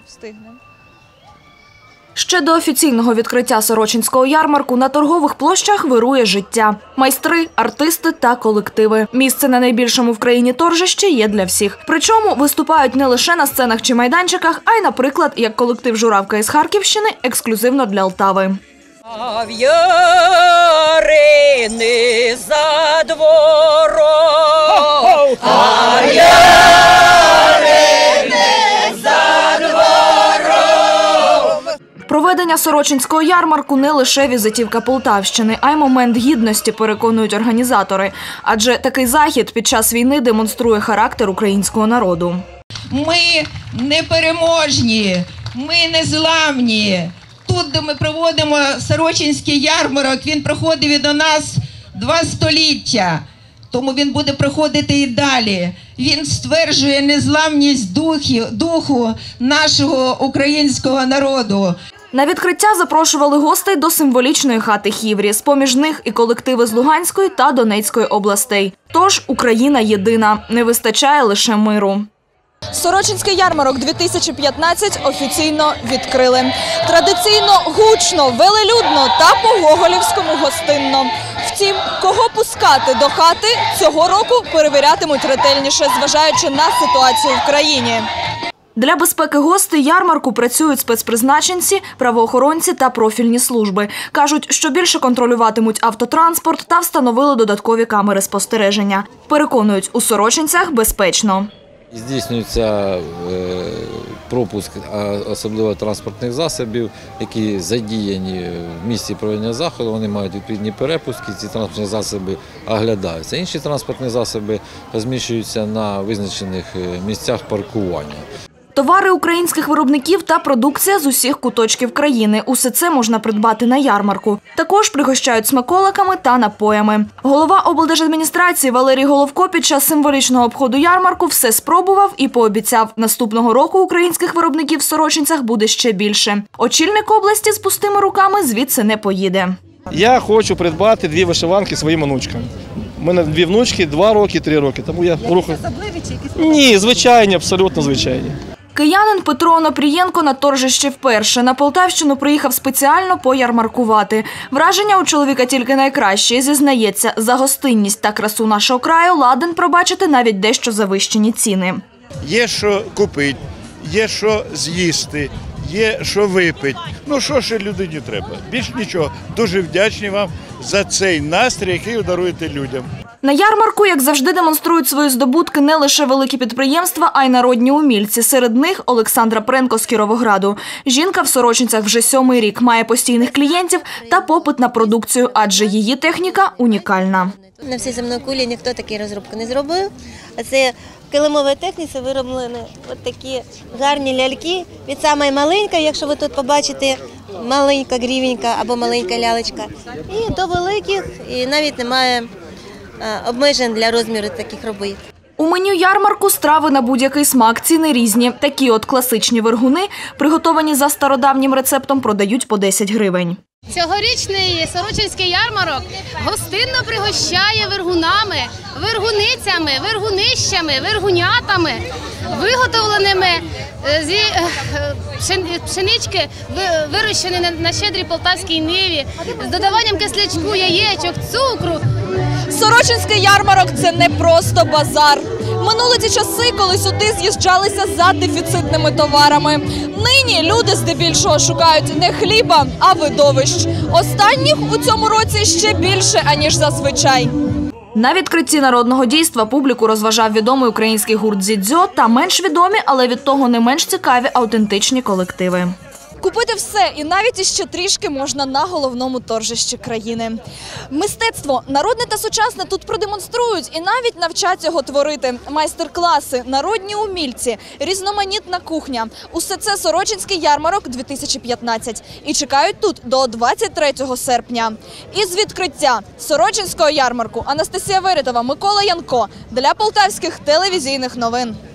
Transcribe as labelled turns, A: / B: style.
A: встигнемо.
B: Ще до офіційного відкриття Сорочинського ярмарку на торгових площах вирує життя. Майстри, артисти та колективи. Місце на найбільшому в країні торжищі є для всіх. Причому виступають не лише на сценах чи майданчиках, а й, наприклад, як колектив «Журавка» із Харківщини, ексклюзивно для Полтави.
C: А в ярини за двором, а в ярини за двором.
B: Проведення Сорочинського ярмарку не лише візитівка Полтавщини, а й момент гідності, переконують організатори. Адже такий захід під час війни демонструє характер українського народу.
D: Ми непереможні, ми незламні. Тут, де ми проводимо Сорочинський ярмарок, він проходив до нас 2 століття. Тому він буде проходити і далі. Він стверджує незламність духу нашого українського народу.
B: На відкриття запрошували гостей до символічної хати Хіврі. З-поміж них і колективи з Луганської та Донецької областей. Тож Україна єдина. Не вистачає лише миру.
A: Сорочинський ярмарок 2015 офіційно відкрили. Традиційно гучно, велелюдно та по-гоголівському гостинно. Втім, кого пускати до хати, цього року перевірятимуть ретельніше, зважаючи на ситуацію в країні.
B: Для безпеки гостей ярмарку працюють спецпризначенці, правоохоронці та профільні служби. Кажуть, що більше контролюватимуть автотранспорт та встановили додаткові камери спостереження. Переконують, у Сорочинцях безпечно.
E: Здійснюється пропуск, особливо транспортних засобів, які задіяні в місці проведення заходу. Вони мають відповідні перепуски, ці транспортні засоби оглядаються. Інші транспортні засоби розміщуються на визначених місцях паркування.
B: Товари українських виробників та продукція з усіх куточків країни. Усе це можна придбати на ярмарку. Також пригощають смаколиками та напоями. Голова облдержадміністрації Валерій Головко під час символічного обходу ярмарку все спробував і пообіцяв, наступного року українських виробників в Сорочинцях буде ще більше. Очільник області з пустими руками звідси не поїде.
F: Я хочу придбати 2 вишиванки своїм онучкам. У мене 2 внучки, 2 роки, 3 роки. Тому я рухаю. Ні, звичайні, абсолютно звичайні.
B: Киянин Петро Онопрієнко на торжищі вперше. На Полтавщину приїхав спеціально поярмаркувати. Враження у чоловіка тільки найкраще. Зізнається, за гостинність та красу нашого краю ладен пробачити навіть дещо завищені ціни.
G: Є що купити, є що з'їсти, є що випити. Ну що ще людині треба? Більш нічого. Дуже вдячні вам за цей настрій, який ви даруєте людям.
B: На ярмарку, як завжди, демонструють свої здобутки не лише великі підприємства, а й народні умільці. Серед них Олександра Пренко з Кіровограду. Жінка в Сорочинцях вже 7-й рік, має постійних клієнтів та попит на продукцію, адже її техніка унікальна.
H: На всій земній кулі ніхто такі розробки не зробив. А це в килимовій техніці вироблені такі гарні ляльки. Від самої маленької, якщо ви тут побачите, маленька гривенька або маленька лялечка. І до великих, і навіть немає обмежень для розміру таких робіт.
B: У меню ярмарку страви на будь-який смак, ціни різні. Такі от класичні вергуни, приготовані за стародавнім рецептом, продають по 10 гривень.
I: Цьогорічний Сорочинський ярмарок гостинно пригощає вергунами, вергуницями, вергунищами, вергунятами, виготовленими зі пшенички, вирощені на щедрій полтавській ниві, з додаванням кислячку, яєчок, цукру.
A: Сорочинський ярмарок – це не просто базар. Минули ті часи, коли сюди з'їжджалися за дефіцитними товарами. Нині люди здебільшого шукають не хліба, а видовищ. Останніх у цьому році ще більше, аніж зазвичай.
B: На відкритті народного дійства публіку розважав відомий український гурт «Зідзьо» та менш відомі, але від того не менш цікаві автентичні колективи.
A: Купити все і навіть іще трішки можна на головному торжищі країни. Мистецтво народне та сучасне тут продемонструють і навіть навчать його творити. Майстер-класи, народні умільці, різноманітна кухня. Усе це Сорочинський ярмарок 2015. І чекають тут до 23 серпня. Із відкриття Сорочинського ярмарку Анастасія Веретова, Микола Янко для Полтавських телевізійних новин.